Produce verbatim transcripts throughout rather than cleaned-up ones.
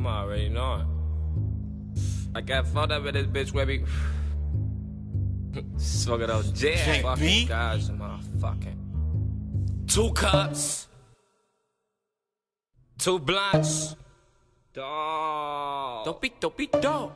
I'm already knowing. I got fucked up with this bitch where we smoking those jam. Fucking guys, motherfucking. Two cups, two blunts. Dog. Topito, pito.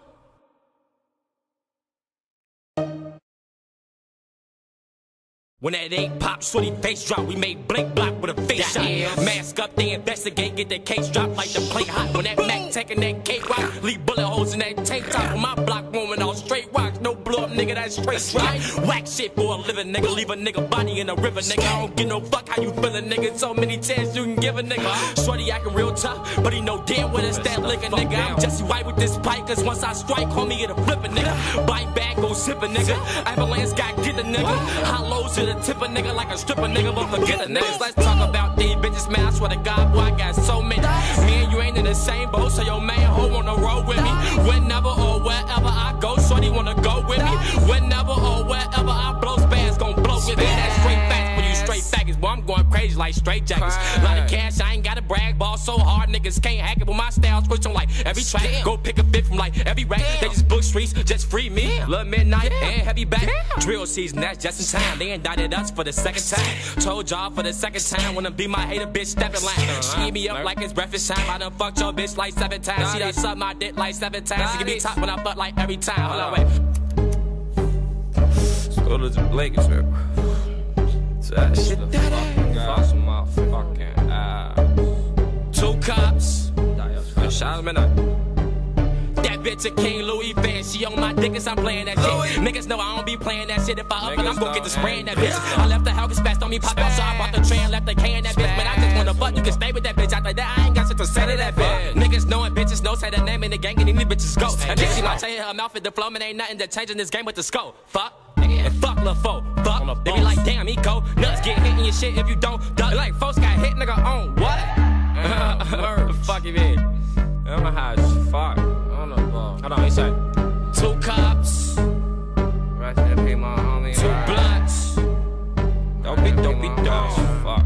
When that eight pop, shorty face drop, we made blink block with a face shot. Mask up, they investigate, get that case drop like the plate hot. When that Mac taking that cake rock, leave bullet holes in that tank top. On my block, woman, all straight rocks, no blow up, nigga, that's straight shot. Whack shit for a living, nigga, leave a nigga body in a river, nigga. I don't give no fuck how you feelin', nigga. So many chances you can give a nigga. Shorty acting real tough, but he know damn well it's that liquor, nigga. I'm Jesse White with this pipe, cause once I strike, homie, it'll flip a nigga. Bite back, go zip a nigga. Avalanche got get a nigga. Hollows to the tip a nigga like a stripper nigga, but forget a niggas. Let's talk about these bitches, man. I swear to God, boy, I got so many. Me and you ain't in the same boat, so your man hoe wanna roll with me. Whenever or wherever I go, shorty wanna go with me. Whenever or wherever I blow, spaz gon' blow with me. That's straight facts when you straight faggots. Boy, I'm going crazy like straight jackets. Lot of cash, I ain't gotta brag. Ball so hard, niggas can't hack it. But my style switch on like every track. Go pick a fit from like every rack. They just book streets, just free me. Lil' midnight and heavy back. Drill season, that's just in time. They indicted us for the second time. Told y'all for the second time when I be my hater bitch stepping line. She eat me up like it's breakfast time. I done fucked your bitch like seven times. She done sucked my dick like seven times. She give me top when I fuck like every time. Hold on, wait. Let's go to the Lakers, bro. That shit, the fucking got some motherfucking ass. Two cops. Shout out to that bitch a King Louis fan. She on my dick as I'm playing that shit. Niggas know I don't be playing that shit. If I up and I'm gon' get the spray in that bitch. I left the house, spazzed on me, pop out, so I bought the tray and left the K in that bitch. But I just wanna fuck, you can stay with that bitch. After that, I ain't got shit to say to that bitch. Niggas knowing bitches know, say the name in the gang and these bitches go. And then she might say her mouth at the flow, man, ain't nothing that changing this game with the scope. Fuck. And fuck lil' foe, fuck. They be like, damn, he go nuts, get hit in your shit if you don't duck. Like, folks got hit, nigga, on what? What the fuck you mean? I don't know how it's fuck. I don't know, bro. Hold on, he said two cops. Rest in peace, my homie. Two blunts. Don't be, don't be dumb. Fuck.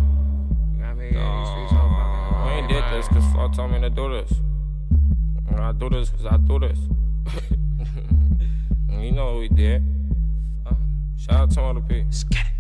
I ain't did this cause fuck told me to do this. I do this cause I do this. You know what we did. Shout out to all the people.